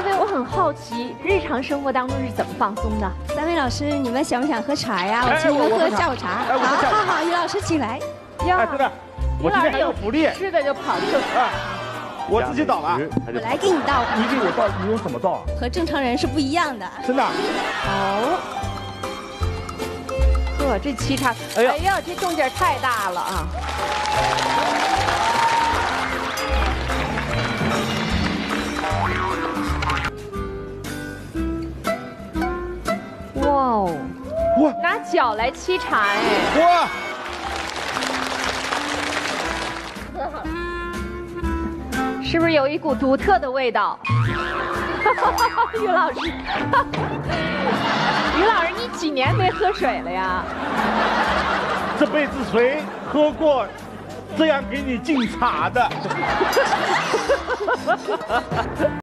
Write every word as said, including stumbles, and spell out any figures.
薇薇，我很好奇，日常生活当中是怎么放松的？ 三位老师，你们想不想喝茶呀？我请你们喝下午茶。 哎，我喝下午茶。 好好好，于老师请来。 哎，真的，我今天还有福利， 吃的就跑去了。 哎，我自己倒了， 我来给你倒。 你给我倒，你用怎么倒啊？ 和正常人是不一样的。 真的。 哦。呵，这沏茶，哎呀，这动静太大了啊！哇哦， 哇， 拿脚来沏茶哎！ 哇， 是不是有一股独特的味道？于老师，于老师，你几年没喝水了呀？ 这辈子谁喝过这样给你敬茶的？